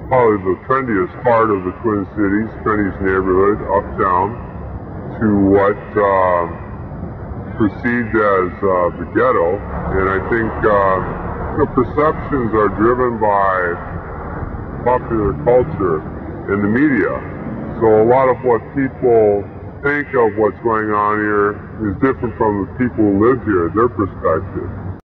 probably the trendiest part of the Twin Cities, trendiest neighborhood, uptown, to what perceived as the ghetto. And I think perceptions are driven by popular culture and the media. So a lot of what people think of what's going on here is different from the people who live here, their perspective.